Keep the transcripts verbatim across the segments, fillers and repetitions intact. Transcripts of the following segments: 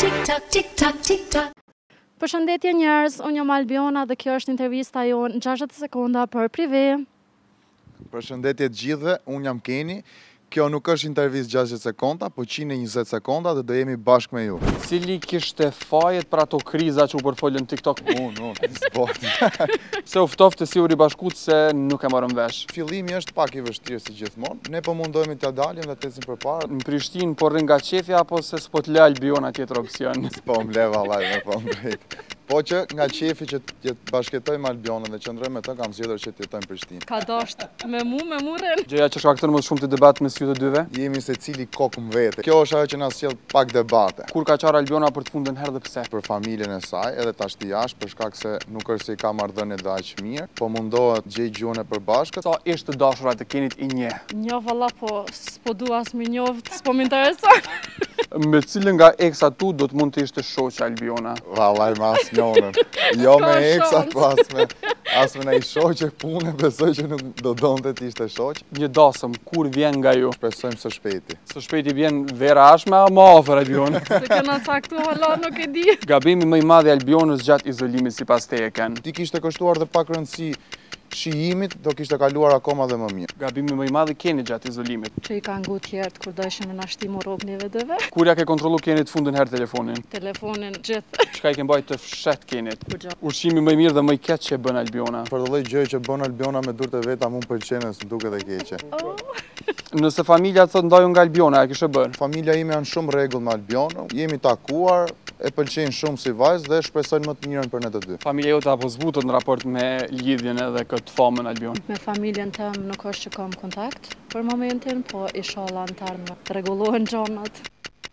Tik-tak, tik-tak, tik-tak. Përshëndetje njerëz, unë jam Albiona dhe kjo është intervista jonë në gjashtëdhjetë sekonda për prive. Përshëndetje të gjithëve, unë jam Keni. Kjo nuk është intervistë gjashtëdhjetë sekonda, po njëqind e njëzet sekonda dhe do jemi bashkë me ju. Cili kishte fajet për ato kriza që u përfolën TikTok? Unë, unë, s'bot. Se u ftofte si u ribashkut se nuk e morëm vesh. Fillimi është pak i vështirë si gjithmonë. Ne po mundohemi t'ja dalim dhe t'ecim përpara. Në Prishtinë po rrin nga qefja apo se s'po t'le Albiona tjetër opsion? Po m'le vallaj me po drejt. Po që nga qefi që të bashketojmë Albionën dhe qëndrojmë me të, kam zgjedhur që të jetojmë në Prishtinë. Ka dosht me mu, me muren. Gjëja që shkakton më shumë të debat mes ju të dyve? Jemi se cili kokë më vete. Kjo është ajo që na sjell pak debate. Kur ka qarë Albiona për të fundën herë dhe pse? Për familjen e saj, edhe tash të jashtë, për shkak se nuk është se i ka marrëdhënie dhe aq mirë, po mundohet gjej gjuhën e përbashkët. Sa ishte të dashurat e Kenit i njeh? Njoh valla, po s'po du as mi njoft, s'po m'intereson. Me cilën nga eksat tu do të mund të ishte shoqja Albiona? Vallaj me asnjënën. Jo me eksat, po as me as me ai shoqe pune, besoj që nuk do donte të ishte shoq. Një dasëm, kur vjen nga ju? Shpresojmë së shpejti. Së shpejti vjen vera ashme a më afër Albiona? Se kena caktu hala nuk e di. Gabimi më i madh i Albionës gjatë izolimit sipas teje ken? Ti kishte kushtuar dhe pak rëndësi shijimit, do kishte kaluar akoma dhe më mirë. Gabimi më i madh i Kenit gjatë izolimit? Që i ka ngu tjertë kur dojshën me nashtimu rrog njëve dëve. Kur ja ke kontrollu Kenit fundën herë telefonin? Telefonin gjithë. Çka i ke mbajt të fshet Kenit? Kur gjo. Ushqimi më i mirë dhe më i keq që e bën Albiona? Për të lloj gjë që bën Albiona me durët e veta mu m'pëlqen dhe s'duket e keqe. Oh. Nëse familja thot ndaju nga Albiona, e kishe bërë? Familja ime janë shumë rregull me Albionën, jemi takuar, e pëlqejnë shumë si vajzë dhe shpresojnë më të mirën për ne të dy. Familja jote apo zbutët në raport me lidhjen edhe këtë famën Albion? Me familjen tëm nuk është që kam kontakt për momentin, po inshallah në termë të rregullohen gjonat.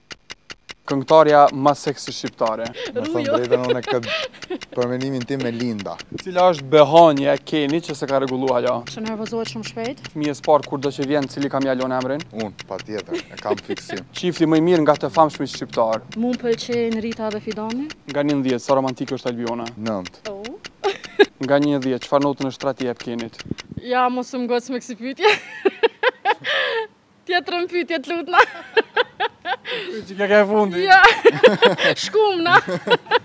Këngëtarja më seksi shqiptare? Me thënë drejtën unë e këtë përmenimin tim me Linda. Cila është behanje e Kenit që se ka rregullu hala? Që nervozohet shumë shpejt. Fëmijës parë kur do që vjen, cili kam jalon emrin? Unë, patjetër, e kam fiksim. Qifti më i mirë nga të famshmit shqiptar? Mu m'pëlqejnë Rita dhe Fidoni. Nga një dhjetë, sa romantike është Albiona? Nënt. Oh. Nga një dhjetë, çfarë notën është trati jep Kenit? Ja, mos u mgoc me kësi pyetje. Tjetrën pyetje të lutna. Që ka ke fundi? Ja, shkum na.